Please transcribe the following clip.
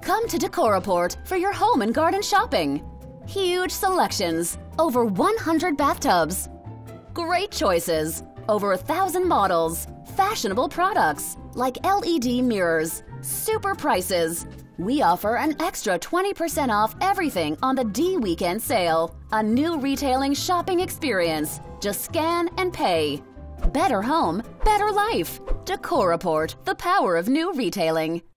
Come to Decoraport for your home and garden shopping. Huge selections, over 100 bathtubs. Great choices, over 1,000 models. Fashionable products like LED mirrors. Super prices. We offer an extra 20% off everything on the D Weekend sale. A new retailing shopping experience. Just scan and pay. Better home, better life. Decoraport, the power of new retailing.